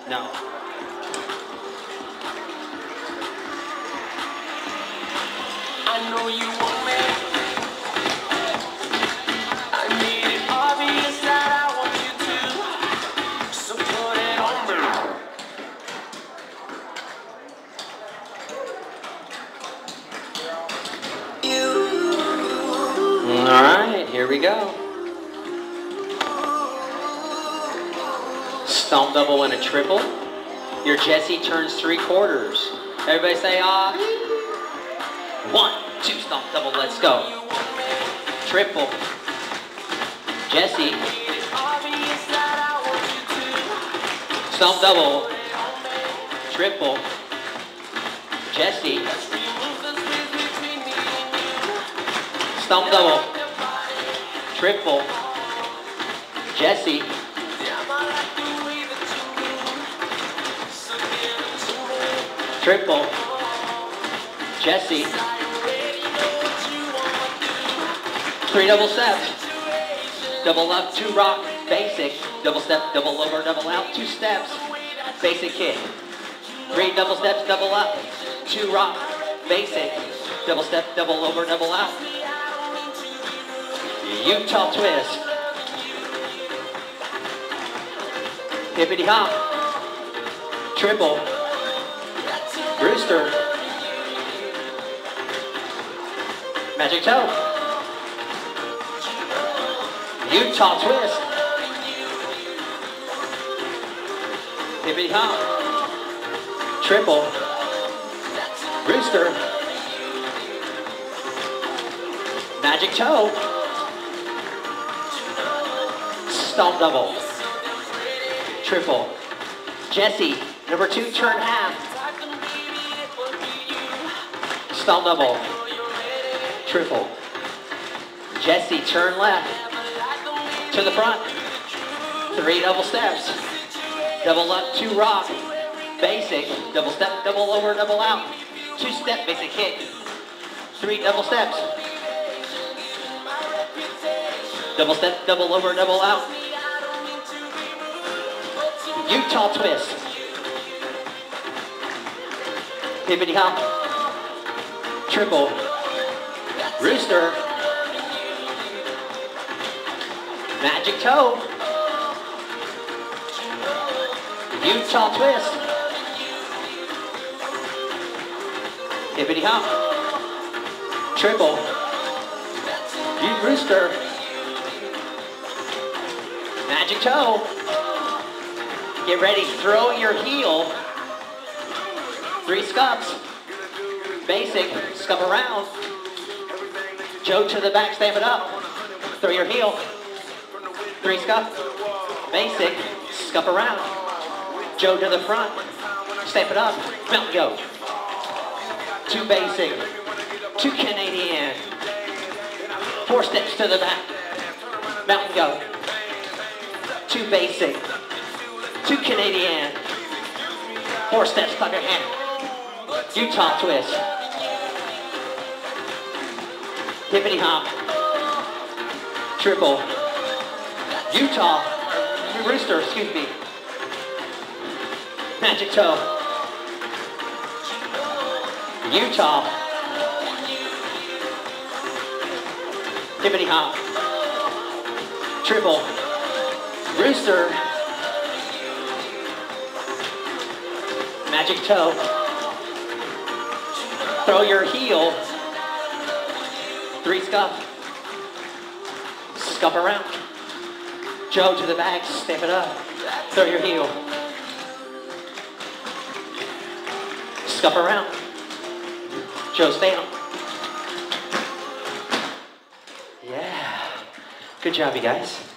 No. I know you want me. I made it obvious that I want you to. So put it on me. All right, here we go. Stomp double and a triple. Your Jesse turns 3/4. Everybody say ah. 1, 2, stomp double, let's go. Triple. Jesse. Stomp double. Triple. Jesse. Stomp double. Triple. Jesse. Triple. Jesse. 3 double steps. Double up, 2 rock, basic. Double step, double over, double out, 2 steps. Basic kick. 3 double steps, double up, 2 rock, basic. Double step, double over, double out. Utah twist. Hippity hop. Triple. Rooster. Magic toe. Utah twist. Hippity hop. Triple. Rooster. Magic toe. Stomp double. Triple. Jesse, number 2, turn half. Stomp double. Triple. Jesse, turn left. To the front. 3 double steps. Double up, 2 rock. Basic. Double step, double over, double out. 2 step basic kick. 3 double steps. Double step, double over, double out. Utah twist. Hippity hop. Triple. Rooster. Magic toe. Utah twist. Hippity hop. Triple. Rooster. Magic toe. Get ready, throw your heel. 3 scuffs. Basic, scuff around. Joe to the back, stamp it up. Throw your heel. 3 scuff. Basic, scuff around. Joe to the front, stamp it up. Mountain go. 2 basic, 2 Canadian. 4 steps to the back. Mountain go. 2 basic. 2 Canadian. 4 steps, clap your hand. Utah twist. Hippity hop. Triple. Utah. Rooster, excuse me. Magic toe. Utah. Hippity hop. Triple. Rooster. Magic toe. Throw your heel. 3 scuff. Scuff around. Joe to the back, stamp it up. Throw your heel. Scuff around. Joe stamp. Yeah. Good job, you guys.